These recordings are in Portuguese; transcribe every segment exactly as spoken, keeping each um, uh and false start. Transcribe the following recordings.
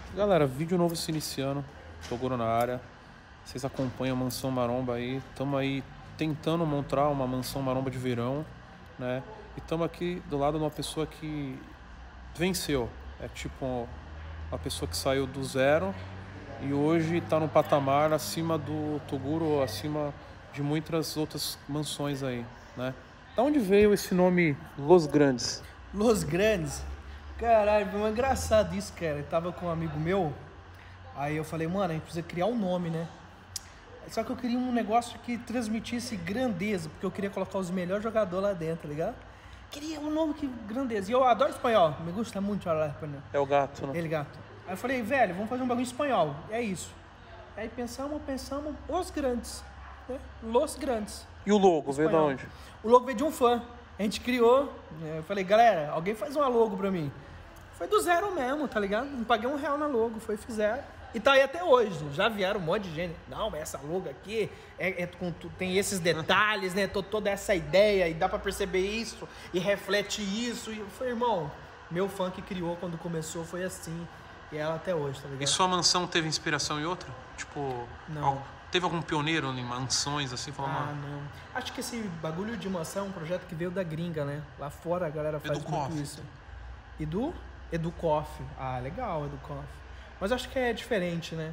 Galera, vídeo novo se iniciando. Toguro na área. Vocês acompanham a Mansão Maromba aí. Estamos aí tentando montar uma Mansão Maromba de verão, né? E estamos aqui do lado de uma pessoa que venceu. É tipo uma pessoa que saiu do zero e hoje está no patamar acima do Toguro, acima de muitas outras mansões aí, né? Da onde veio esse nome Los Grandes? Los Grandes? Caralho, foi engraçado isso, cara. Eu tava com um amigo meu, aí eu falei, mano, a gente precisa criar um nome, né? Só que eu queria um negócio que transmitisse grandeza, porque eu queria colocar os melhores jogadores lá dentro, tá ligado? Queria um nome que grandeza. E eu adoro espanhol, me gusta muito falar espanhol. É o gato, né? Ele, gato. Aí eu falei, velho, vamos fazer um bagulho em espanhol. É isso. Aí pensamos, pensamos, Os Grandes. Né? Los Grandes. E o logo, veio Espanhol. da onde? O logo veio de um fã. A gente criou. Eu falei, galera, alguém faz uma logo pra mim. Foi do zero mesmo, tá ligado? Não paguei um real na logo, foi fizeram. E tá aí até hoje. Já vieram um monte de gente. Não, mas essa logo aqui é, é com, tem esses detalhes, né? Tô, toda essa ideia e dá pra perceber isso e reflete isso. E eu falei, irmão, meu fã que criou quando começou foi assim. E ela até hoje, tá ligado? E sua mansão teve inspiração em outra? Tipo, Não. al- teve algum pioneiro em mansões assim? Falou, Ah, mano, não. Acho que esse bagulho de mansão é um projeto que veio da gringa, né? Lá fora a galera faz Educoff. muito isso. E do Educoff. Ah, legal, Educoff. Mas acho que é diferente, né?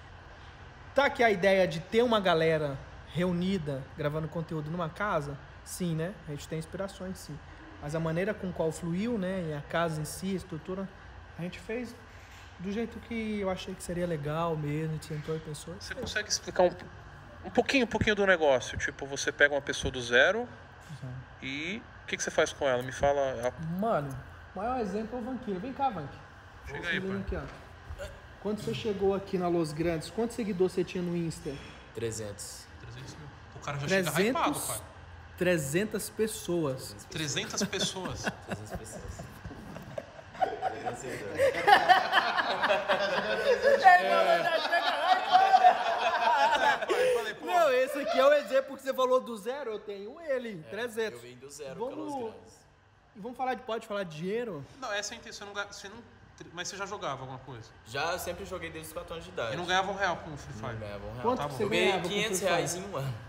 Tá que a ideia de ter uma galera reunida gravando conteúdo numa casa, sim, né? A gente tem inspirações, sim. Mas a maneira com qual fluiu, né? E a casa em si, a estrutura, a gente fez do jeito que eu achei que seria legal mesmo. A gente sentou e pensou. você consegue explicar um, um pouquinho, um pouquinho do negócio? Tipo, você pega uma pessoa do zero e o que, que você faz com ela? Me fala. a- Mano, o maior exemplo é o Vanquinho. Vem cá, Vank. Chega aí, pai. Aqui, ó. Quando você chegou aqui na Los Grandes, quantos seguidores você tinha no Insta? trezentos. trezentos mil. O cara já chega hypado, pai. trezentas pessoas. trezentas pessoas. trezentas pessoas. Falei, pô, Não, esse aqui é o exemplo que você falou do zero, eu tenho ele, Eu trezentos. vim do zero Vamos- pelos grandes. E vamos falar de, pode falar de dinheiro? não, essa é a intenção. Você não, ga- você não, mas você já jogava alguma coisa? Já eu sempre joguei desde os quatro anos de idade. E não ganhava um real com o Free Não Fire. ganhava um real. Quanto tá que bom. você Eu ganhava ganhei com quinhentos Free Fire? reais em um ano.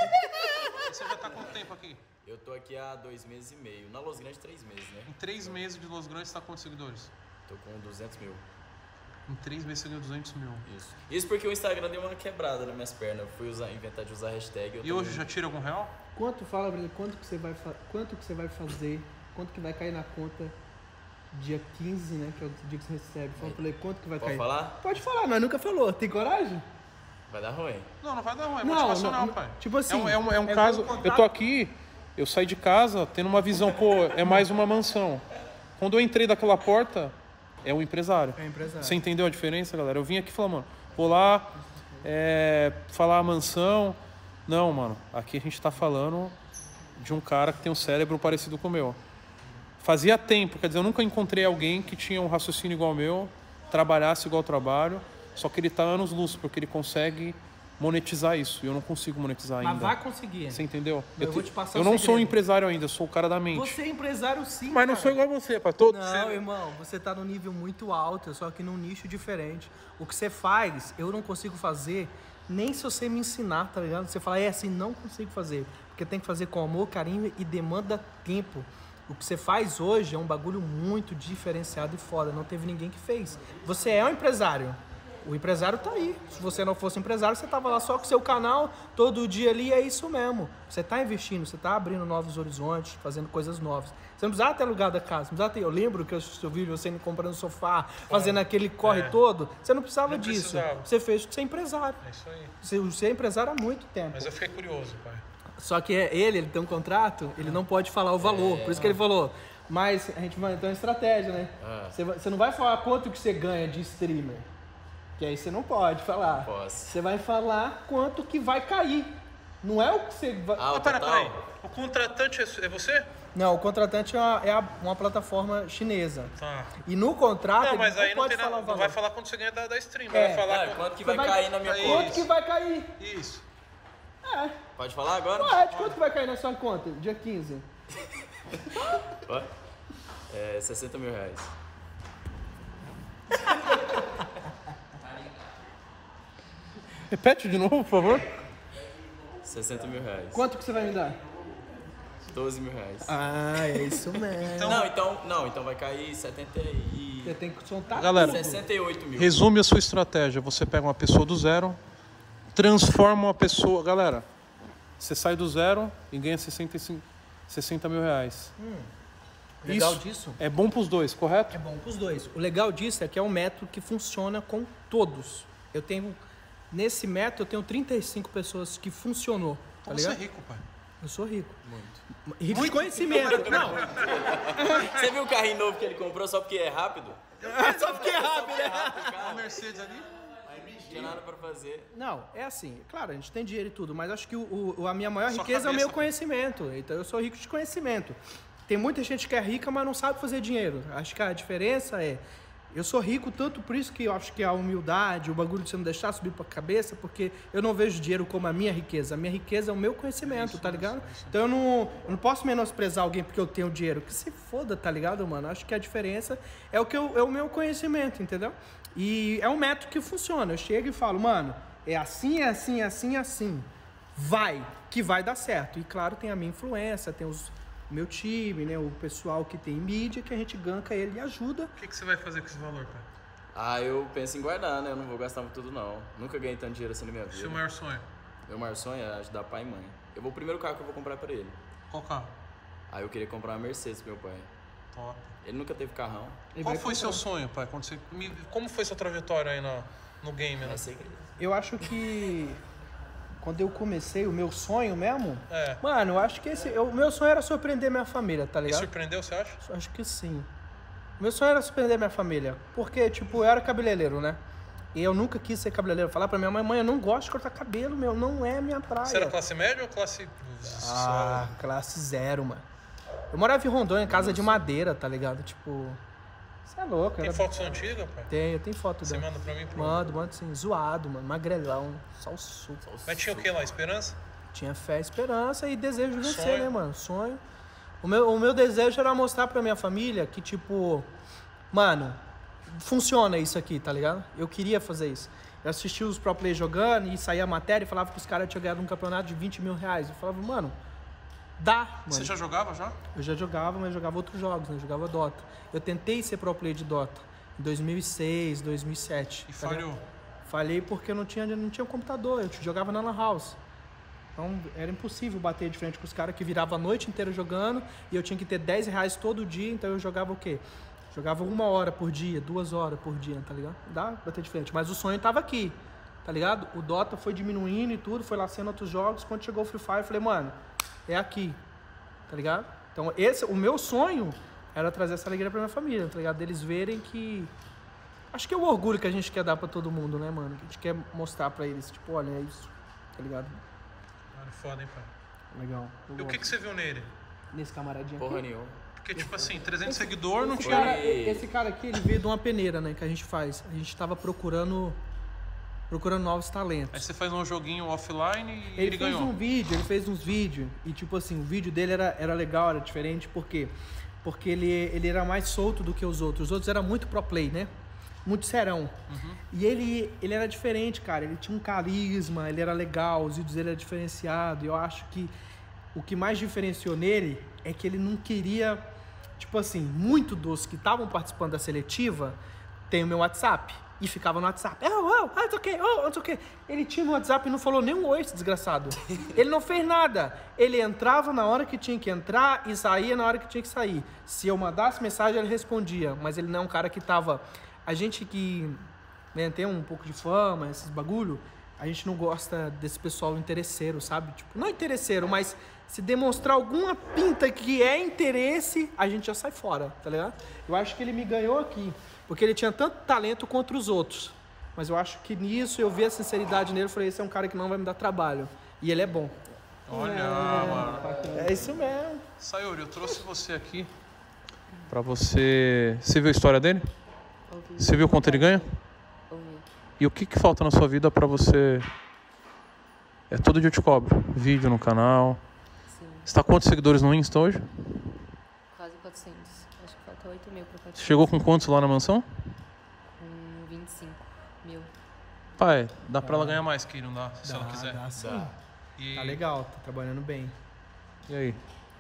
E você já tá quanto tempo aqui? Eu tô aqui há dois meses e meio. Na Los Grandes, três meses, né? Em três meses de Los Grandes, você tá com quantos seguidores? Tô com duzentos mil. Em três meses você ganhou duzentos mil. Isso. Isso porque o Instagram deu uma quebrada nas minhas pernas. Eu fui usar, inventar de usar hashtag. Eu E tô hoje no- já tira algum real? Quanto, fala pra mim, quanto que você vai, fa- quanto que você vai fazer, quanto que vai cair na conta dia quinze, né, que é o dia que você recebe. Fala pra ele, quanto que vai Pode cair? falar? Pode falar, nós nunca falou, tem coragem? Vai dar ruim. Não, não vai dar ruim, é Não, motivacional, não, pai. tipo assim, É um, é um, é um é caso. como Eu tô aqui, eu saí de casa tendo uma visão, pô, é mais uma mansão. Quando eu entrei daquela porta, é um empresário. É empresário. Você entendeu a diferença, galera? Eu vim aqui falar, mano, vou lá, é, falar a mansão. Não, mano, aqui a gente tá falando de um cara que tem um cérebro parecido com o meu. Fazia tempo, quer dizer, eu nunca encontrei alguém que tinha um raciocínio igual ao meu, trabalhasse igual ao trabalho, só que ele tá anos luz, porque ele consegue monetizar isso. E eu não consigo monetizar Mas ainda. vai conseguir. Você entendeu? Eu te- vou te passar eu um não sou um segredo. empresário ainda, eu sou o cara da mente. Você é empresário sim, Mas não cara. sou igual a você, pai. Todo Não, você- irmão, você tá num nível muito alto, só que num nicho diferente. O que você faz, eu não consigo fazer, nem se você me ensinar, tá ligado? Você fala, é assim, não consigo fazer. Porque tem que fazer com amor, carinho e demanda tempo. O que você faz hoje é um bagulho muito diferenciado e foda. Não teve ninguém que fez. Você é um empresário. O empresário tá aí. Se você não fosse empresário, você tava lá só com o seu canal, todo dia ali, é isso mesmo. Você tá investindo, você tá abrindo novos horizontes, fazendo coisas novas. Você não precisava ter alugado a casa, não precisava ter... Eu lembro que eu eu vi você comprando sofá, fazendo aquele corre É. todo. Você não precisava Não disso. precisava. Você fez porque você é empresário. É isso aí. Você, você é empresário há muito tempo. Mas eu fiquei curioso, pai. Só que é ele, ele tem um contrato, ele não pode falar o valor. Por isso que ele falou. Mas a gente vai ter uma estratégia, né? Ah. Você, vai- você não vai falar quanto que você ganha de streamer. Que aí você não pode falar. Posso. Você vai falar quanto que vai cair. Não é o que você vai... Ah, Ah, o pera, total? peraí. O contratante é, é você? Não, o contratante é, uma, é a- uma plataforma chinesa. Tá. E no contrato Não, ele mas aí não, pode tem falar nada. o Não valor. vai falar quanto você ganha da, da stream. É. Vai falar Ah, quanto- quanto que Você vai, cair na minha Aí. conta? Quanto que vai cair? Isso. É. Pode falar agora? Pode. Quanto que vai cair na sua conta? Dia quinze. Ó. É sessenta mil reais. Repete de novo, por favor. sessenta mil reais. Quanto que você vai me dar? doze mil reais. Ah, é isso mesmo. Então, não, então, não, então vai cair setenta e... Você tem que soltar Galera, tudo. sessenta e oito mil. Resume a sua estratégia. Você pega uma pessoa do zero, transforma uma pessoa... Galera, você sai do zero e ganha sessenta e cinco, sessenta mil reais. Hum, o legal Isso disso é bom pros dois, correto? é bom para os dois. O legal disso é que é um método que funciona com todos. Eu tenho... Nesse método, eu tenho trinta e cinco pessoas que funcionou. Tá Você é ligado? rico, pai. Eu sou rico. Muito. Rico de conhecimento. Não, Você viu o carrinho novo que ele comprou só porque é rápido? só porque é rápido, né? Rápido, cara. Mercedes ali? Não tinha nada pra fazer. Não, é assim, claro, a gente tem dinheiro e tudo, mas acho que o, o- a minha maior Sua riqueza é o cabeça. meu conhecimento. Então eu sou rico de conhecimento. Tem muita gente que é rica, mas não sabe fazer dinheiro. Acho que a diferença é, eu sou rico tanto por isso que eu acho que a humildade, o bagulho de você não deixar subir pra cabeça, porque eu não vejo dinheiro como a minha riqueza. A minha riqueza é o meu conhecimento, tá ligado? Então eu não, eu não posso menosprezar alguém porque eu tenho dinheiro. Que se foda, tá ligado, mano? Acho que a diferença é o, que eu, é o meu conhecimento, entendeu? E é um método que funciona. Eu chego e falo, mano, é assim, é assim, é assim, é assim. Vai, que vai dar certo. E claro, tem a minha influência, tem os, o meu time, né? O pessoal que tem mídia, que a gente ganca ele e ajuda. O que, que você vai fazer com esse valor, pai? Ah, eu penso em guardar, né? Eu não vou gastar tudo, não. Nunca ganhei tanto dinheiro assim na minha vida. Seu maior sonho? Meu maior sonho é ajudar pai e mãe. Eu vou o primeiro carro que eu vou comprar pra ele. Qual carro? Aí eu queria comprar uma Mercedes pro meu pai. Top. Ele nunca teve carrão. Ele Qual vai foi comprar. seu sonho, pai? Quando você... me- Como foi sua trajetória aí no, no game, né? Vai ser Eu acho que quando eu comecei, o meu sonho mesmo, É. mano, eu acho que esse, eu- o meu sonho era surpreender minha família, tá Me ligado? surpreendeu, você acha? Acho que sim. O meu sonho era surpreender minha família, porque, tipo, eu era cabeleireiro, né? E eu nunca quis ser cabeleireiro. Falar pra minha mãe, mãe, eu não gosto de cortar cabelo, meu, não é minha praia. Você era classe média ou classe... Ah, classe zero, mano. Eu morava em Rondônia, em casa de madeira, tá ligado? Tipo, você é louco. Tem Era... foto sua antiga, pai? Tenho, tem foto Você dela. manda pra mim? Pro... Mando, mando sim, zoado, mano, magrelão, só o suco. Mas tinha o que lá? Esperança? Tinha fé, esperança e desejo de vencer, Sonho. né, mano? Sonho. O meu, o meu desejo era mostrar pra minha família que, tipo, mano, funciona isso aqui, tá ligado? Eu queria fazer isso. Eu assistia os pro players jogando e saía a matéria e falava que os caras tinham ganhado um campeonato de vinte mil reais. Eu falava, mano, dá, mano. Você já jogava já? Eu já jogava, mas eu jogava outros jogos, né? Eu jogava Dota. Eu tentei ser pro player de Dota em dois mil e seis, dois mil e sete. E tá ligado? falhou. Falhei porque eu não tinha, não tinha computador, eu jogava na Lan House. Então era impossível bater de frente com os caras que viravam a noite inteira jogando e eu tinha que ter dez reais todo dia, então eu jogava o quê? Jogava uma hora por dia, duas horas por dia, tá ligado? Dá pra bater de frente, mas o sonho tava aqui, tá ligado? O Dota foi diminuindo e tudo, foi lá sendo outros jogos, quando chegou o Free Fire eu falei, mano, é aqui, tá ligado? Então esse, o meu sonho era trazer essa alegria pra minha família, tá ligado? Deles verem que... Acho que é o orgulho que a gente quer dar pra todo mundo, né, mano? Que a gente quer mostrar pra eles, tipo, olha, é isso, tá ligado? Mano, foda, hein, pai? Legal. Eu E o que, gosto. que você viu nele? Nesse camaradinho porra aqui? nenhuma. Porque, tipo assim, trezentos seguidores não Esse tinha... cara, esse cara aqui, ele veio de uma peneira, né, que a gente faz. A gente tava procurando procurando novos Aí talentos. você faz um joguinho offline e Ele, ele, fez ganhou. um vídeo, ele fez uns vídeos e tipo assim, o vídeo dele era, era legal, era diferente, por quê? Porque ele, ele era mais solto do que os outros. Os outros eram muito pro play, né? Muito serão. Uhum. E ele, ele era diferente, cara. Ele tinha um carisma, ele era legal, os vídeos dele eram diferenciados. E eu acho que o que mais diferenciou nele é que ele não queria... Tipo assim, muito dos que estavam participando da seletiva tem o meu WhatsApp. E ficava no WhatsApp. Oh, oh, ah, não sei o quê, oh, não sei o quê. Ele tinha no WhatsApp e não falou nem um oi, esse desgraçado. Ele não fez nada. Ele entrava na hora que tinha que entrar e saía na hora que tinha que sair. Se eu mandasse mensagem, ele respondia. Mas ele não é um cara que tava... A gente que, né, tem um pouco de fama, esses bagulho, a gente não gosta desse pessoal interesseiro, sabe? Tipo, não interesseiro, mas se demonstrar alguma pinta que é interesse, a gente já sai fora, tá ligado? Eu acho que ele me ganhou aqui, porque ele tinha tanto talento contra os outros. Mas eu acho que nisso eu vi a sinceridade nele e falei, esse é um cara que não vai me dar trabalho. E ele é bom. Olha, é, mano. É isso mesmo. Sayuri, eu trouxe você aqui pra você... Você viu a história dele? Ouvi. Você viu quanto ele ganha? Ouvi. E o que, que falta na sua vida pra você... É todo dia eu te cobro. Vídeo no canal. Sim. Você tá com quantos seguidores no Insta hoje? Quase quatrocentos. Acho que falta oito mil pra quatrocentos. Chegou com quantos lá na mansão? Com vinte e cinco mil. Pai, dá pra ela ganhar mais que não dá, se Dá, ela quiser. dá sim. Dá. E, Tá legal, tá trabalhando bem. e aí?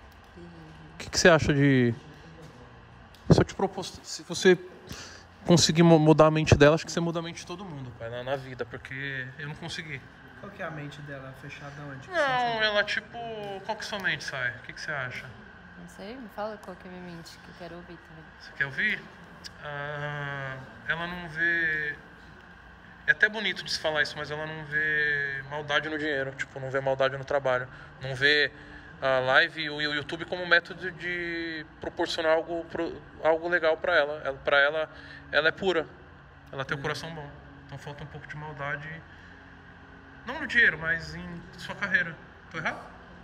O que, que você acha de... Se eu te propus... Se você conseguir mu- mudar a mente dela, acho que você muda a mente de todo mundo, pai, na, na vida, porque eu não consegui. Qual que é a mente dela? Fechada onde? Não, ela tipo... Qual que é sua mente, sai? O que, que você acha? Não sei, me fala qual que é a minha mente, que eu quero ouvir também. Você quer ouvir? Ah, ela não vê... É até bonito de se falar isso, mas ela não vê maldade no dinheiro. Tipo, não vê maldade no trabalho. Não vê a live e o YouTube como método de proporcionar algo, pro- algo legal pra ela. ela. Pra ela, ela é pura. Ela tem o coração bom. Então falta um pouco de maldade. Não no dinheiro, mas em sua carreira. Tô errado?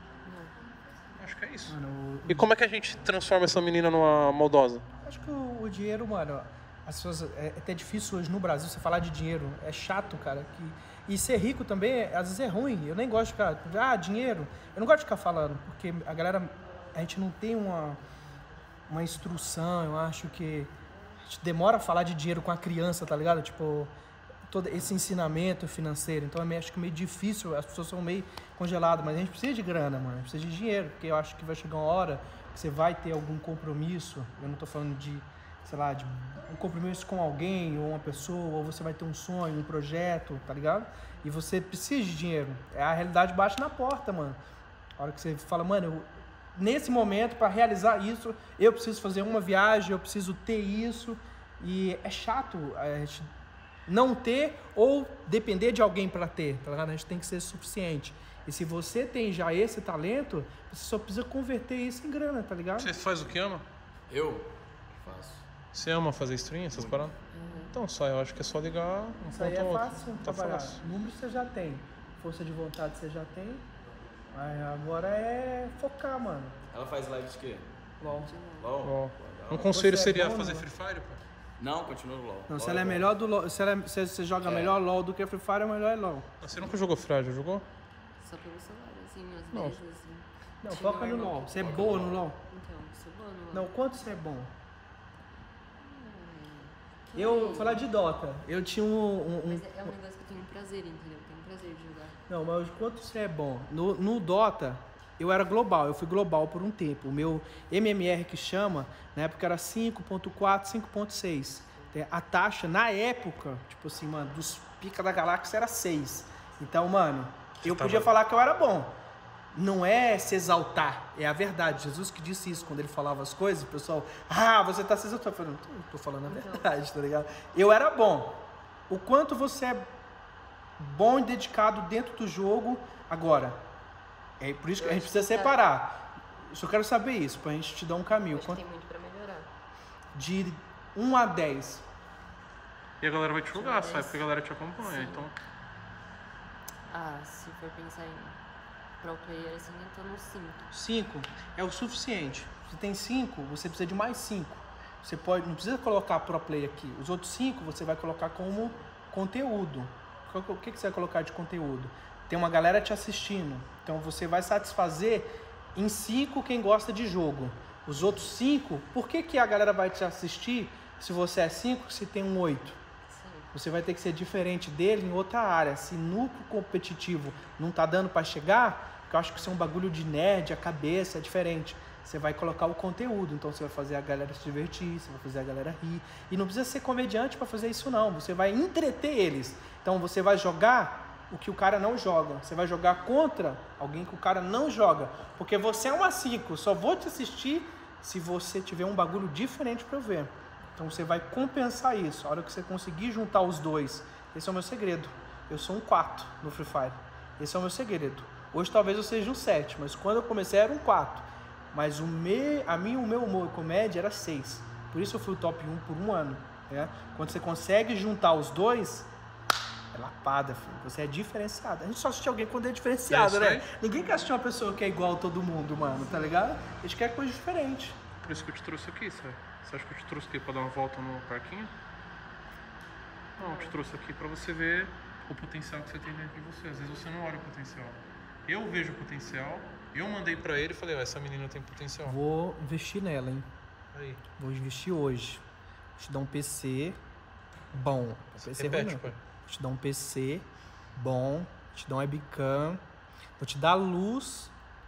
Não. Acho que é isso. Mano, o- E como é que a gente transforma essa menina numa maldosa? acho que o, o dinheiro, mano, as pessoas, é até difícil hoje no Brasil você falar de dinheiro. É chato, cara. Que, e ser rico também, é- às vezes é ruim. Eu nem gosto de ficar, ah, dinheiro. Eu não gosto de ficar falando, porque a galera, a gente não tem uma, uma instrução, eu acho que a gente demora a falar de dinheiro com a criança, tá ligado? Tipo, todo esse ensinamento financeiro. Então, eu meio- acho que é meio difícil, as pessoas são meio congeladas, mas a gente precisa de grana, mano. A gente precisa de dinheiro, porque eu acho que vai chegar uma hora que você vai ter algum compromisso. Eu não tô falando de, sei lá, de um compromisso com alguém ou uma pessoa, ou você vai ter um sonho, um projeto, tá ligado? E você precisa de dinheiro. É a realidade bate na porta, mano. A hora que você fala, mano, eu, nesse momento, para realizar isso, eu preciso fazer uma viagem, eu preciso ter isso. E é chato a gente não ter ou depender de alguém para ter, tá ligado? A gente tem que ser suficiente. E se você tem já esse talento, você só precisa converter isso em grana, tá ligado? Você faz o que ama? Eu faço. Você ama fazer stream, essas paradas? Então só, eu acho que é só ligar um Isso aí ponto é ao outro. fácil Tá trabalhar. fácil. Números você já tem, força de vontade você já tem. Aí agora é focar, mano. Ela faz live de quê? LOL. LOL? Ó, Legal. um conselho Você é seria bom, fazer não? Free Fire, pô? Não, continua no LOL. Não, se LOL ela é bom. melhor do LOL, se, ela é- se você joga É. melhor LOL do que Free Fire, é melhor é LOL. Você nunca jogou Free Fire, já jogou? Só pelo celular, assim, às Não. vezes, assim. Não, Tinha foca um no irmão LOL. que Você é foca boa no no LOL. LOL? Então, sou boa no LOL. Não, quanto você é bom? Que- Eu vou falar de Dota. Eu tinha um. um- um- Mas é é um negócio que eu tenho prazer, entendeu? Eu tenho prazer de jogar. Não, mas quanto você é bom? No, no Dota, eu era global, eu fui global por um tempo. O meu M M R que chama, na época era cinco ponto quatro, cinco ponto seis. A taxa, na época, tipo assim, mano, dos pica da galáxia era seis. Então, mano, eu tava- podia falar que eu era bom. Não é se exaltar, é a verdade. Jesus que disse isso quando ele falava as coisas, o pessoal, ah, você tá se exaltando. Eu falei, não, tô falando a verdade, tá ligado? Eu era bom. O quanto você é bom e dedicado dentro do jogo agora. É por isso que a gente precisa separar. Eu só quero saber isso, pra gente te dar um caminho. Acho que Quanto- tem muito pra melhorar. De um a dez. E a galera vai te julgar, Sim, sabe? Porque a galera te acompanha, sim. então... Ah, se for pensar em pro player, assim, eu tô no cinco. cinco é o suficiente. Se tem cinco, você precisa de mais cinco. Você pode, não precisa colocar pro play aqui. Os outros cinco você vai colocar como conteúdo. Qual que- O que que você vai colocar de conteúdo? Tem uma galera te assistindo. Então você vai satisfazer em cinco quem gosta de jogo. Os outros cinco, por que que a galera vai te assistir se você é cinco, se tem um oito? Sim. Você vai ter que ser diferente dele em outra área. Se no competitivo não tá dando para chegar, porque eu acho que isso é um bagulho de nerd, a cabeça é diferente. Você vai colocar o conteúdo, então você vai fazer a galera se divertir, você vai fazer a galera rir. E não precisa ser comediante para fazer isso não, você vai entreter eles. Então você vai jogar o que o cara não joga. Você vai jogar contra alguém que o cara não joga. Porque você é uma cinco, só vou te assistir se você tiver um bagulho diferente para eu ver. Então você vai compensar isso. A hora que você conseguir juntar os dois, esse é o meu segredo. Eu sou um quatro no Free Fire. Esse é o meu segredo. Hoje talvez eu seja um sete, mas quando eu comecei era um quatro. Mas o me, a mim, o meu humor e comédia era seis. Por isso eu fui o top um por um ano. Né? Quando você consegue juntar os dois, é lapada, filho. Você é diferenciado. A gente só assiste alguém quando é diferenciado, É né? isso aí. Ninguém quer assistir uma pessoa que é igual a todo mundo, mano, tá ligado? A gente quer coisa diferente. Por isso que eu te trouxe aqui, sabe? Você acha que eu te trouxe aqui pra dar uma volta no parquinho? Não, eu te trouxe aqui pra você ver o potencial que você tem dentro de você. Às vezes você não olha o potencial. Eu vejo o potencial, eu mandei pra ele e falei, ó, essa menina tem potencial. Vou investir nela, hein? Aí, Vou investir hoje. Vou te dar um P C bom. P C repete, ruim, não. pai. vou te dar um P C bom, vou te dar um webcam, vou te dar luz,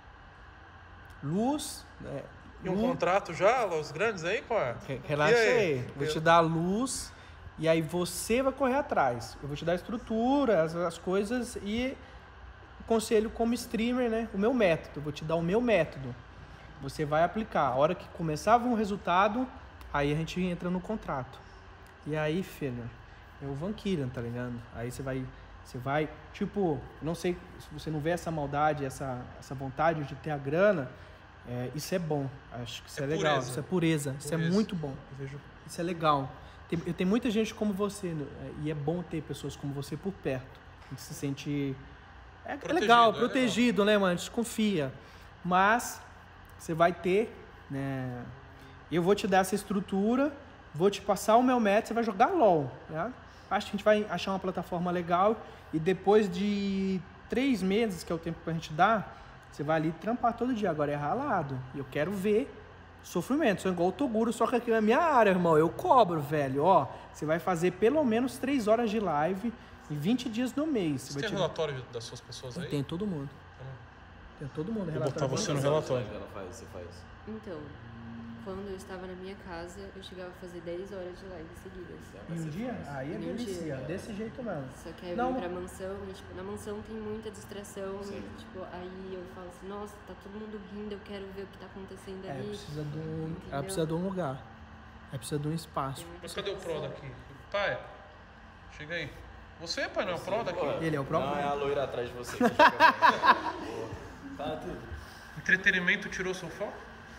luz, né? E um luz, contrato já, os grandes aí, qual é? Re- Relaxa E aí? aí. Vou te dar luz e aí você vai correr atrás. Eu vou te dar a estrutura, as, as coisas e conselho como streamer, né? O meu método. Eu vou te dar o meu método. Você vai aplicar. A hora que começar a ver um resultado, aí a gente entra no contrato. E aí, filho, é o Van Killen, tá ligado? Aí você vai, você vai, tipo, não sei se você não vê essa maldade, essa, essa vontade de ter a grana. É, isso é bom, acho que isso é, É legal, pureza. isso é pureza, isso é Pureza. muito bom, eu vejo, isso é legal. Tem, eu tenho muita gente como você, né? E é bom ter pessoas como você por perto. A gente se sente é, é Protegido, legal, é protegido, né, mano? Desconfia. Mas você vai ter, né? Eu vou te dar essa estrutura, vou te passar o meu método, você vai jogar LOL, né? Acho que a gente vai achar uma plataforma legal e depois de três meses, que é o tempo que a gente dá, você vai ali trampar todo dia. Agora é ralado. E eu quero ver sofrimento. Sou igual o Toguro, só que aqui na minha área, irmão. Eu cobro, velho. Ó, você vai fazer pelo menos três horas de live e vinte dias no mês. Você vai tem te- relatório das suas pessoas aí? Tem todo mundo. Tem todo mundo. Vou botar relatório. você no Quantas horas relatório. de live ela faz, você faz? Então, quando eu estava na minha casa, eu chegava a fazer dez horas de live seguidas. Em um dia? Aí é Em um delícia. dia. Desse jeito mesmo. Só que aí eu Não. vim pra mansão e, tipo, na mansão tem muita distração. Sim. E, tipo, aí eu falo assim, nossa, tá todo mundo rindo, eu quero ver o que tá acontecendo É, ali. precisa de um, ela Entendeu? precisa de um lugar. Ela precisa de um espaço. Tem muita Mas cadê o Pro distração. daqui? Pai, chega aí. Você, pai, não é o Pro daqui? Ele é o próprio. Não, é a loira atrás de você que fica vendo. Fala tudo. Entretenimento tirou seu foco?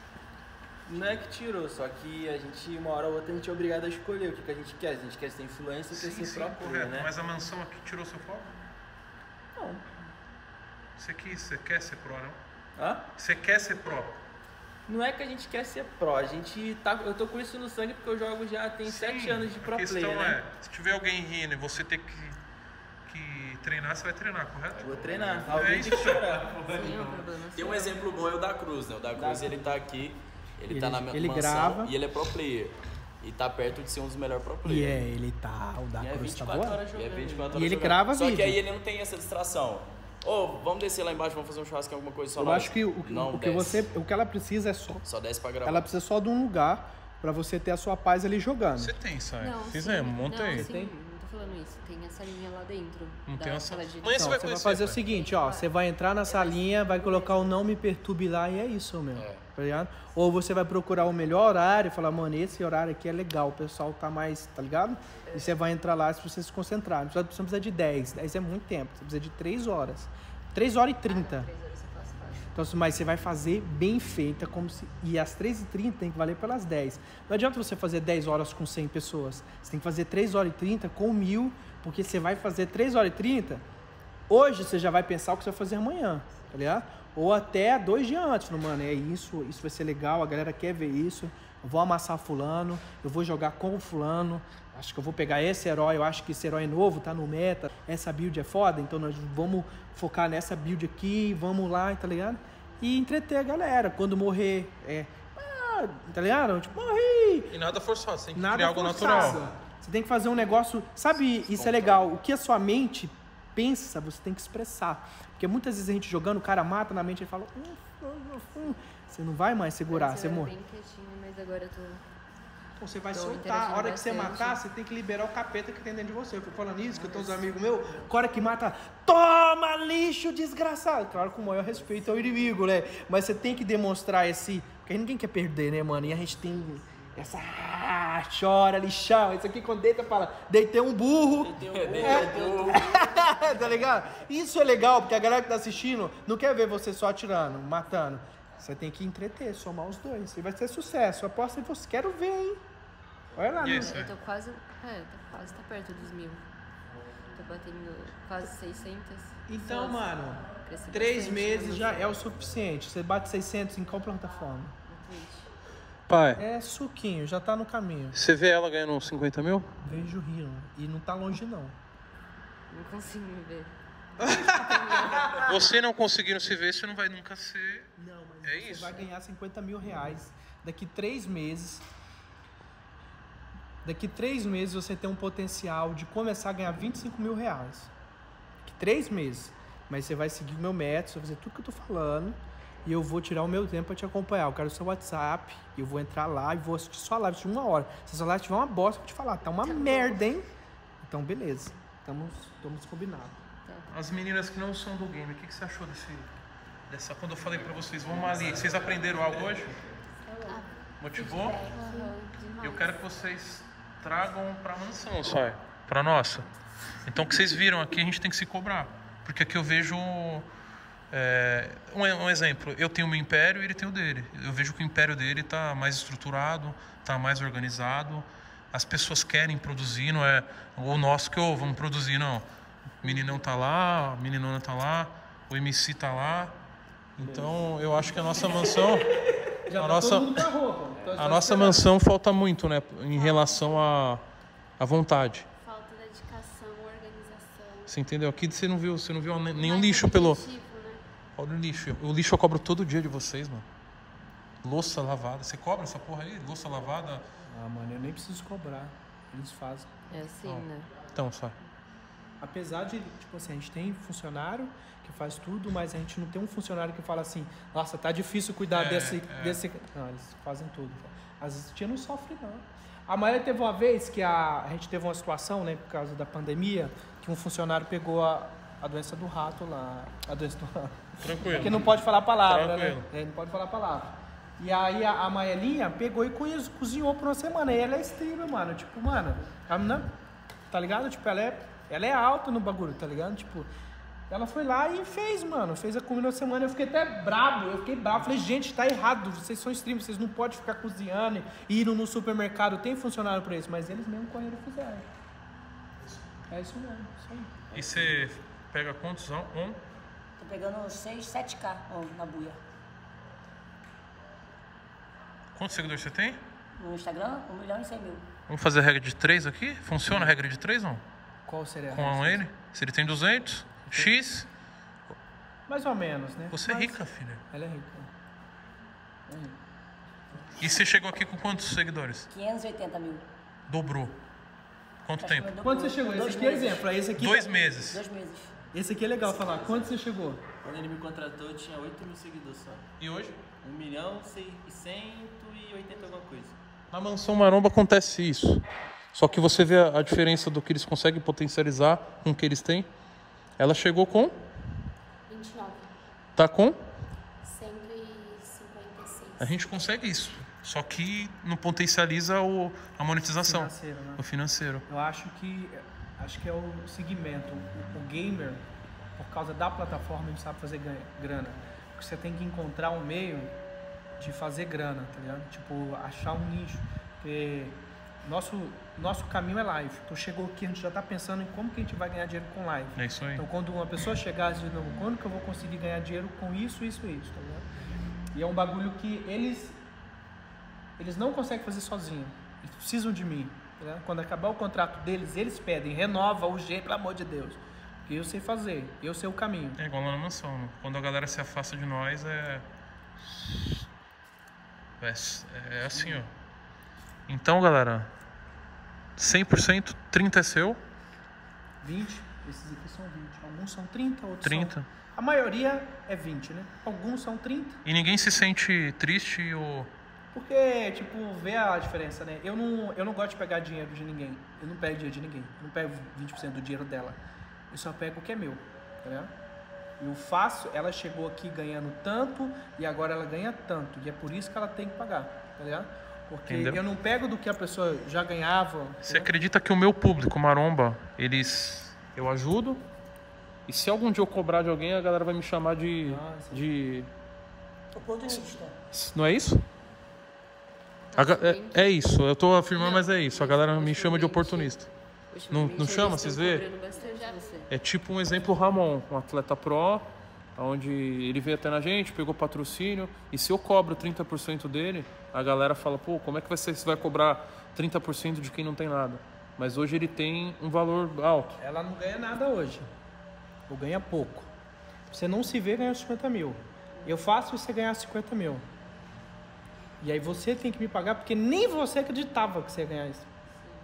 Não é que tirou, só que a gente, uma hora ou outra, a gente é obrigado a escolher o que, que a gente quer. A gente quer ser influencer ou quer ser pro player, correto. né? Mas a mansão aqui tirou seu foco? Não. Você, quis, você quer ser Pro, não? Hã? Você quer ser Pro? Não é que a gente quer ser pro, a gente tá. Eu tô com isso no sangue porque eu jogo já tem sete Sim, anos de pro a questão player, né? é, se tiver alguém rindo e você ter que, que treinar, você vai treinar, correto? Vou treinar. É Alguém isso. tem que chorar. Sim, é um problema. Tem um exemplo bom, é o da Cruz, né? O da Cruz, ele tá aqui, ele, tá Ele- na ele mansão grava. e ele é pro player. E tá perto de ser um dos melhores pro E players. é, ele tá. O da E é Cruz vinte e tá quatro voando. horas E é jogando. vinte e quatro E horas ele jogando. grava Só vídeo. que aí ele não tem essa distração. Ô, vamos descer lá embaixo, vamos fazer um churrasco, alguma coisa só Eu nós. acho que o, não o que desce. você, o que ela precisa é só, Só desce pra gravar. ela precisa só de um lugar pra você ter a sua paz ali jogando. Você tem, sai. Não, Fizemos, sim. monta não, aí. Sim, não tô falando isso. Tem a salinha lá dentro. Não da tem uma sala sala- de Amanhã Não, você vai você vai conhecer, fazer o pai. seguinte, ó, você vai entrar na salinha, vai colocar o não me perturbe lá e é isso, meu. É. Tá ligado? Ou você vai procurar o melhor horário e falar, mano, esse horário aqui é legal, o pessoal tá mais, tá ligado? E você vai entrar lá se você se concentrar. Não precisa, você não precisa de dez, dez é muito tempo, você precisa de três horas. três horas e trinta. Três horas eu faço fácil. Então, assim, mas você vai fazer bem feita, como se. E às três e trinta tem que valer pelas dez. Não adianta você fazer dez horas com cem pessoas. Você tem que fazer três horas e trinta com mil, porque você vai fazer três horas e trinta. Hoje você já vai pensar o que você vai fazer amanhã, tá ligado? Ou até dois dias antes, falando, mano, é isso, isso vai ser legal, a galera quer ver isso. Eu vou amassar fulano, eu vou jogar com fulano. Acho que eu vou pegar esse herói, eu acho que esse herói novo tá no meta, essa build é foda, então nós vamos focar nessa build aqui, vamos lá, tá ligado? E entreter a galera. Quando morrer, é. Ah, tá ligado? Tipo, morri! E nada forçado, você tem que Nada criar algo forçado. natural. Você tem que fazer um negócio. Sabe, isso é legal. O que a sua mente pensa, você tem que expressar. Porque muitas vezes a gente jogando, o cara mata na mente e fala. Hum, hum, hum, hum. Você não vai mais segurar, Antes você eu era morre. bem quietinha, mas agora eu tô... Então você vai Tô soltar. interagindo A hora que você bastante. matar, você tem que liberar o capeta que tem dentro de você. Eu fui falando isso, que eu tenho uns amigos meus. A hora que mata, toma lixo, desgraçado. Claro, com o maior respeito ao inimigo, né? Mas você tem que demonstrar esse. Porque ninguém quer perder, né, mano? E a gente tem essa. Ah, chora, lixão. Isso aqui quando deita, fala, deitei um burro. É, tá ligado? Isso é legal, porque a galera que tá assistindo não quer ver você só atirando, matando. Você tem que entreter, somar os dois. E vai ser sucesso. Eu aposto em você. Quero ver, hein? Olha lá, E né? esse? Eu tô quase... É, tá quase, tá perto dos mil. Tô batendo quase seiscentos. Então, Só mano, cresci três bastante meses no já meu é o suficiente. Você bate seiscentos em qual plataforma? no Twitch. Pai, É suquinho, já tá no caminho. você vê ela ganhando uns cinquenta mil? Vejo rindo. E não tá longe, não. Não consigo me ver. Você não conseguindo se ver, você não vai nunca ser. Não, mas É você isso. vai ganhar cinquenta mil reais daqui três meses. daqui três meses você tem um potencial de começar a ganhar vinte e cinco mil reais. Daqui três meses. Mas você vai seguir o meu método, você vai fazer tudo que eu tô falando e eu vou tirar o meu tempo para te acompanhar. Eu quero o seu WhatsApp, eu vou entrar lá e vou assistir sua live de uma hora. Se a sua live tiver uma bosta, eu vou te falar, tá uma tá merda, hein? Então, beleza. Estamos, estamos combinados. As meninas que não são do game, o que, que você achou desse, dessa... Quando eu falei pra vocês, vamos ali, vocês aprenderam algo hoje? Motivou? Eu quero que vocês tragam pra mansão, só pra nossa. Então, o que vocês viram aqui, a gente tem que se cobrar. Porque aqui eu vejo... É, um, um exemplo, eu tenho o meu império e ele tem o dele. Eu vejo que o império dele tá mais estruturado, tá mais organizado. As pessoas querem produzir, não é o nosso que, oh, vamos produzir, não. O meninão tá lá, a meninona tá lá, o M C tá lá. Então, eu acho que a nossa mansão... Já a tá nossa, todo mundo com a roupa. Então, a nossa mansão falta muito, né? Em relação à à vontade. Falta dedicação, organização. Você entendeu? Aqui você não viu, você não viu nenhum Mais lixo pelo... objetivo, né? Olha o lixo. O lixo eu cobro todo dia de vocês, mano. Louça lavada. Você cobra essa porra aí? Louça lavada? Ah, mano, eu nem preciso cobrar. Eles fazem. É assim, Ó. né? Então, sai. Apesar de, tipo assim, a gente tem funcionário que faz tudo, mas a gente não tem um funcionário que fala assim, nossa, tá difícil cuidar É, desse, é. desse... Não, eles fazem tudo. Às vezes a tia não sofre, não. A Maria teve uma vez que a, a gente teve uma situação, né, por causa da pandemia, que um funcionário pegou a, a doença do rato lá. A doença do rato. Tranquilo. Porque não pode falar a palavra, Tranquilo. né? É, não pode falar a palavra. E aí a, a Maelinha pegou e cozinhou, cozinhou por uma semana. E ela é streamer, mano. Tipo, mano, a menina, tá ligado? Tipo, ela é, ela é alta no bagulho, tá ligado? Tipo, ela foi lá e fez, mano. Fez a comida uma semana. Eu fiquei até brabo. Eu fiquei bravo. Falei, gente, tá errado. Vocês são streamers, vocês não podem ficar cozinhando e indo no supermercado. Tem funcionário pra isso. Mas eles mesmo correram e fizeram. É isso mesmo. Isso aí. E você pega quantos? Um? Tô pegando seis, sete K ó, na buia. Quantos seguidores você tem? No Instagram, um milhão e cem mil. Vamos fazer a regra de três aqui? Funciona a regra de três, não? Qual seria a Com resposta? ele? Se ele tem duzentos, X, Mais ou menos, né? você é Mas rica, filha. Ela é rica. É rica. E você chegou aqui com quantos seguidores? quinhentos e oitenta mil. Dobrou. Quanto Acho que tempo? eu dou Quando por você chegou? dois Esse aqui é meses. exemplo. Esse aqui, Dois meses. Dois meses. esse aqui é legal falar. Quando você chegou? Quando ele me contratou, eu tinha oito mil seguidores só. E hoje? um milhão e cento e oitenta alguma coisa. Na Mansão Maromba acontece isso. Só que você vê a, a diferença do que eles conseguem potencializar com o que eles têm. Ela chegou com... vinte e nove. Tá com... cento e cinquenta e seis. A gente consegue isso. Só que não potencializa o, a monetização. Financeiro, né? O financeiro. Eu acho que acho que é o segmento. O, o gamer, por causa da plataforma, ele sabe fazer ganha- grana. Porque você tem que encontrar um meio de fazer grana, tá ligado? Tipo, achar um nicho. Porque nosso, nosso caminho é live. Então chegou aqui, a gente já tá pensando em como que a gente vai ganhar dinheiro com live. É isso aí. Então quando uma pessoa chegar e dizer, não, quando que eu vou conseguir ganhar dinheiro com isso, isso e isso, tá ligado? E é um bagulho que eles eles não conseguem fazer sozinhos. Eles precisam de mim. Tá ligado? Quando acabar o contrato deles, eles pedem, renova o G, pelo amor de Deus. Porque eu sei fazer, eu sei o caminho. É igual lá na mansão. Né? Quando a galera se afasta de nós, é... É, é assim, ó. Então, galera, cem por cento, trinta por cento é seu, vinte, esses aqui são vinte. Alguns são trinta, outros trinta. são... A maioria é vinte, né? Alguns são trinta. E ninguém se sente triste ou... Porque, tipo, vê a diferença, né? Eu não, eu não gosto de pegar dinheiro de ninguém. Eu não pego dinheiro de ninguém. Eu não pego vinte por cento do dinheiro dela. Eu só pego o que é meu, tá ligado? Eu faço, ela chegou aqui ganhando tanto e agora ela ganha tanto. E é por isso que ela tem que pagar, tá ligado? Porque Entendeu? eu não pego do que a pessoa já ganhava. Você acredita que o meu público, Maromba, eles... Eu ajudo. E se algum dia eu cobrar de alguém, a galera vai me chamar de... Nossa. de... Oportunista. Não é isso? A ga- é, é isso, eu tô afirmando, mas é isso. A galera me chama de oportunista. Não- não Ultimamente, chama, eles vocês estão vê? cobrando bastante de você. É tipo um exemplo Ramon, um atleta pro, onde ele veio até na gente, pegou patrocínio, e se eu cobro trinta por cento dele, a galera fala, pô, como é que vai ser, você vai cobrar trinta por cento de quem não tem nada? Mas hoje ele tem um valor alto. Ela não ganha nada hoje. Ou ganha pouco. Você não se vê ganhando cinquenta mil. Eu faço você ganhar cinquenta mil. E aí você tem que me pagar, porque nem você acreditava que você ia ganhar isso.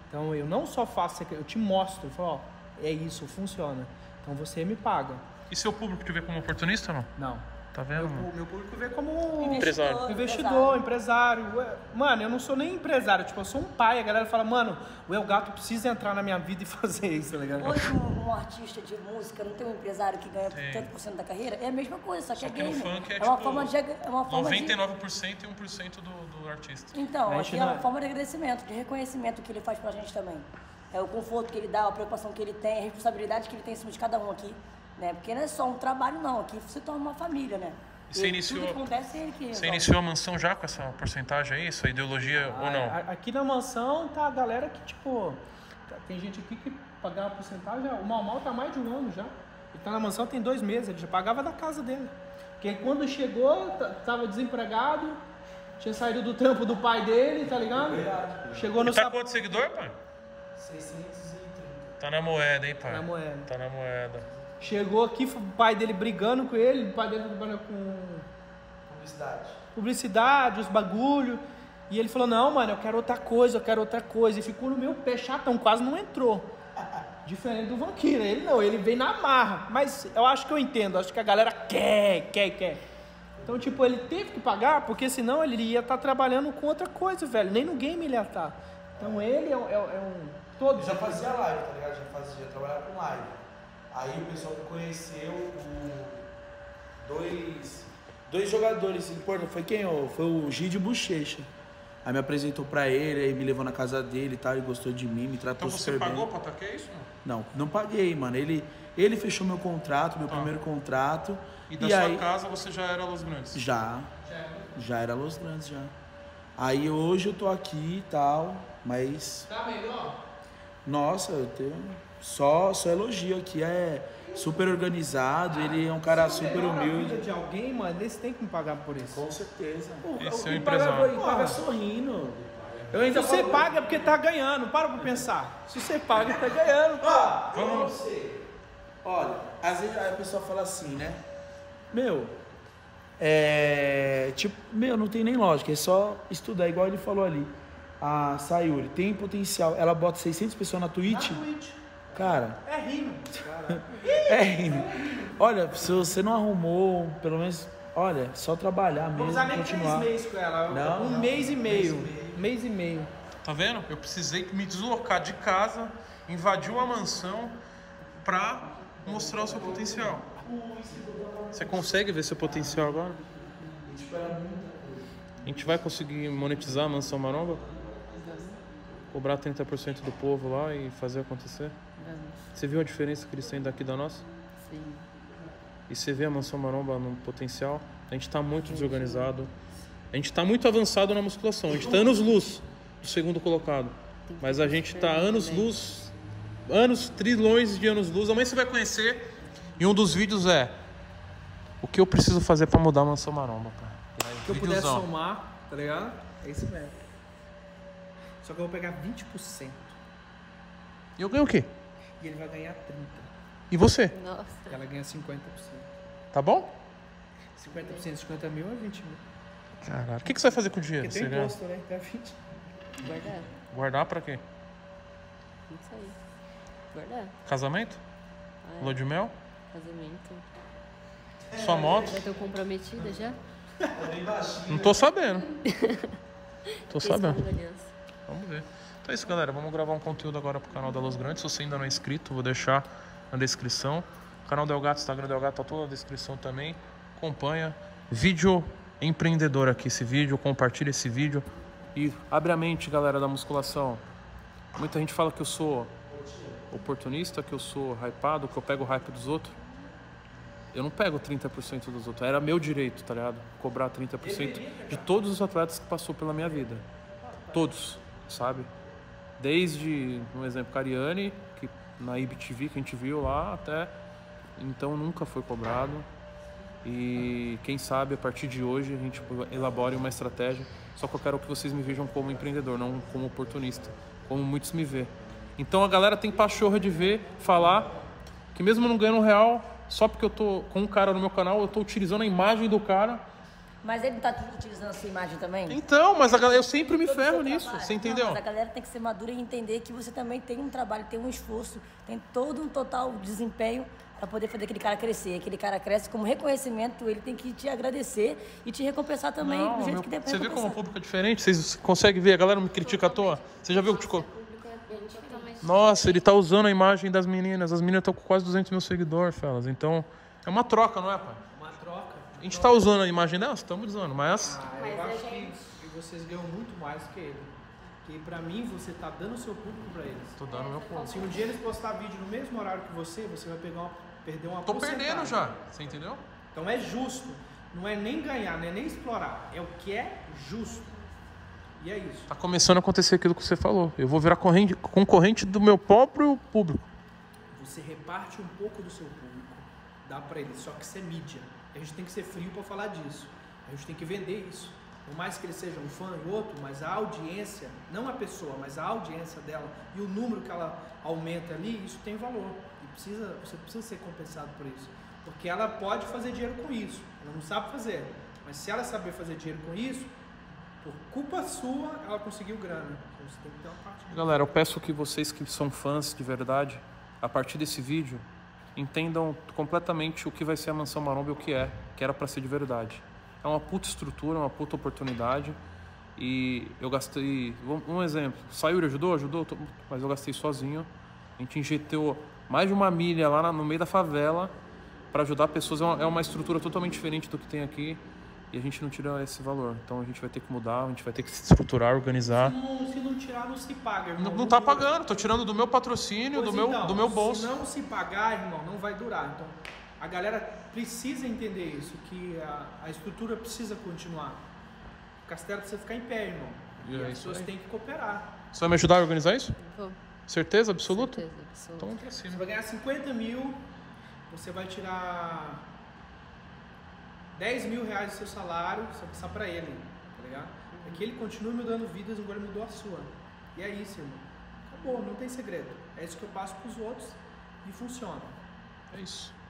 Então eu não só faço, eu te mostro, eu falo, ó, é isso, funciona. Então você me paga. E seu público te vê como oportunista ou não? Não. Tá vendo? Meu, meu público vê como Empresário. investidor, empresário. Ué, mano, eu não sou nem empresário, tipo, eu sou um pai. A galera fala, mano, o El Gato precisa entrar na minha vida e fazer isso, tá ligado? Hoje um, um artista de música não tem um empresário que ganha Tem. trinta por cento da carreira? É a mesma coisa, só que Só é que no game. funk é, é uma tipo, forma de... É uma forma noventa e de... nove por cento e um por cento do, do artista. Então, A aqui gente é não uma é- forma de agradecimento, de reconhecimento que ele faz pra gente também. É o conforto que ele dá, a preocupação que ele tem, a responsabilidade que ele tem em cima de cada um aqui, né? Porque não é só um trabalho não, aqui se torna uma família, né? E você Ele- iniciou- Tudo que acontece é ele que Você resolve. iniciou a mansão já com essa porcentagem aí, essa ideologia ou não? A- Aqui na mansão tá a galera que, tipo, tá- tem gente aqui que pagava porcentagem, o Mal Mal tá há mais de um ano já. Ele tá na mansão tem dois meses, ele já pagava da casa dele. Porque aí quando chegou, t- tava desempregado, tinha saído do trampo do pai dele, tá ligado? Chegou no E tá sap- quanto seguidor, pai? seiscentos e trinta Tá na moeda, hein, pai? na moeda. Tá na moeda. Chegou aqui, o pai dele brigando com ele, o pai dele trabalhando com Publicidade. publicidade, os bagulho. E ele falou, não, mano, eu quero outra coisa, eu quero outra coisa. E ficou no meu pé chatão, quase não entrou. Diferente do Vanqueira, ele não, ele veio na marra. Mas eu acho que eu entendo, acho que a galera quer, quer, quer. Então, tipo, ele teve que pagar, porque senão ele ia estar trabalhando com outra coisa, velho. Nem no game ele ia estar. Então ele é, um- é, é um... Todo Eu já fazia live, tá ligado? Já fazia, trabalhava com live. Aí o pessoal me conheceu, o... dois, dois jogadores importantes. Foi quem? Ó? Foi o Gide Bochecha. Aí me apresentou pra ele, aí me levou na casa dele e tal, ele gostou de mim, me tratou Então você super pagou bem. pra atacar isso? Não? Não, não paguei, mano. Ele, ele fechou meu contrato, meu Tá. primeiro contrato. E da E sua aí, casa você já era Los Grandes? já, já era Los Grandes, já. Aí hoje eu tô aqui e tal, mas... Tá melhor? Nossa, eu tenho só, só elogio aqui, é super organizado, ele é um cara super A humilde. vida de alguém, mano, eles têm que me pagar por isso. Com certeza. Esse é o E empresário. paga, e paga sorrindo. Eu Se ainda você falo- paga é porque tá ganhando, para pra pensar. Se você paga, tá ganhando. Ah, Vamos- você. Olha, às vezes a pessoa fala assim, né? Meu, é. Tipo, meu, não tem nem lógica, é só estudar, igual ele falou ali. A Sayuri tem potencial, ela bota seiscentas pessoas na Twitch. Na Twitch. Cara, É rindo. é rindo. Olha, se você não arrumou, pelo menos, olha, só trabalhar Vou mesmo, usar nem continuar. três meses com ela. Não, um não. mês e meio. Mês e meio. Mês e meio. Tá vendo? Eu precisei me deslocar de casa, invadir uma mansão pra mostrar o seu potencial. Você consegue ver seu potencial agora? A gente vai conseguir monetizar a Mansão Maromba? Cobrar trinta por cento do povo lá e fazer acontecer? Vamos. Você viu a diferença que eles têm daqui da nossa? Sim. E você vê a Mansão Maromba no potencial? A gente tá muito desorganizado. A gente tá muito avançado na musculação. A gente tá anos-luz do segundo colocado. Tem que Mas ter a gente tá também. anos-luz, anos, trilhões de anos-luz. Amanhã você vai conhecer. E um dos vídeos é o que eu preciso fazer pra mudar a Mansão Maromba, cara. Se eu puder Videozão. somar, tá ligado? É isso mesmo. Só que eu vou pegar vinte por cento. E eu ganho o quê? E ele vai ganhar trinta por cento. E você? Nossa. E ela ganha cinquenta por cento. Tá bom? cinquenta por cento de cinquenta mil é vinte mil. Caralho. O que, que você vai fazer com o dinheiro? Porque Você tem ganha? imposto, né? Então é vinte. Guardar. Guardar pra quê? Não sei. Guardar. Casamento? Ah, Lua de mel? casamento. Sua moto? Já tô comprometida já? Não tô sabendo. Tô Fiz sabendo. com aliança. Vamos ver. Então é isso, galera. Vamos gravar um conteúdo agora pro canal da Los Grandes. Se você ainda não é inscrito, vou deixar na descrição. O canal do El Gato, Instagram do El Gato, tá tudo na descrição também. Acompanha. Vídeo empreendedor aqui, esse vídeo. Compartilha esse vídeo. E abre a mente, galera, da musculação. Muita gente fala que eu sou oportunista, que eu sou hypado, que eu pego o hype dos outros. Eu não pego trinta por cento dos outros. Era meu direito, tá ligado? Cobrar trinta por cento de todos os atletas que passou pela minha vida. Todos, sabe? Desde, um exemplo, Cariani, que na I B T V que a gente viu lá, até então nunca foi cobrado. E quem sabe a partir de hoje a gente elabore uma estratégia. Só que eu quero que vocês me vejam como empreendedor, não como oportunista, como muitos me vê. Então a galera tem pachorra de ver, falar que mesmo não ganhando um real, só porque eu tô com um cara no meu canal, eu tô utilizando a imagem do cara Mas ele não tá utilizando a sua imagem também? Então, mas a galera, eu sempre me Todo o ferro seu nisso, trabalho. você Não, entendeu? mas a galera tem que ser madura e entender que você também tem um trabalho, tem um esforço, tem todo um total desempenho para poder fazer aquele cara crescer. Aquele cara cresce como reconhecimento, ele tem que te agradecer e te recompensar também Não, do jeito meu- que deve você vê como o recompensar. público é diferente? Vocês conseguem ver? A galera não me critica à toa? Você já viu? Tipo, público é bem diferente. nossa, ele tá usando a imagem das meninas. As meninas estão com quase duzentos mil seguidores, fellas. Então, é uma troca, não é, pai? Uma troca. A gente tá usando a imagem delas? Estamos usando, mas... Ah, Mas eu a acho gente- que, que vocês ganham muito mais que ele. Que pra mim, você tá dando o seu público pra eles. Tô dando meu ponto. Se um dia eles postar vídeo no mesmo horário que você, você vai pegar uma, perder uma Tô porcentagem. perdendo já, você entendeu? Então é justo. Não é nem ganhar, não é nem explorar. É o que é justo. E é isso. Tá começando a acontecer aquilo que você falou. Eu vou virar corrente, concorrente do meu próprio público. Você reparte um pouco do seu público, dá pra eles, só que isso é mídia. A gente tem que ser frio pra falar disso. A gente tem que vender isso. Por mais que ele seja um fã e outro, mas a audiência, não a pessoa, mas a audiência dela e o número que ela aumenta ali, isso tem valor. E precisa, você precisa ser compensado por isso. Porque ela pode fazer dinheiro com isso. Ela não sabe fazer. Mas se ela saber fazer dinheiro com isso, por culpa sua, ela conseguiu grana. Então você tem que ter uma parte disso. Galera, eu peço que vocês que são fãs de verdade, a partir desse vídeo, entendam completamente o que vai ser a Mansão Maromba e o que é, que era pra ser de verdade. É uma puta estrutura, uma puta oportunidade. E eu gastei... Um exemplo. Sayuri ajudou? Ajudou? Mas eu gastei sozinho. A gente injetou mais de uma milha lá no meio da favela para ajudar pessoas. É uma, é uma estrutura totalmente diferente do que tem aqui. E a gente não tira esse valor. Então a gente vai ter que mudar, a gente vai ter que se estruturar, organizar. Se não, se não tirar, não se paga, irmão. Não, não tá pagando, tô tirando do meu patrocínio, Pois do meu, então, do meu bolso. Se não se pagar, irmão, não vai durar. Então, a galera precisa entender isso, que a, a estrutura precisa continuar. O castelo precisa ficar em pé, irmão. E E, é as isso pessoas aí. têm que cooperar. Você vai me ajudar a organizar isso? Vou. Certeza absoluta? Certeza, absoluta. Então vamos pra Você cima. vai ganhar cinquenta mil, você vai tirar dez mil reais do seu salário, você vai passar pra ele, tá ligado? É que ele continue mudando vidas, agora ele mudou a sua. E é isso, irmão. Acabou, não tem segredo. É isso que eu passo pros outros e funciona. É isso.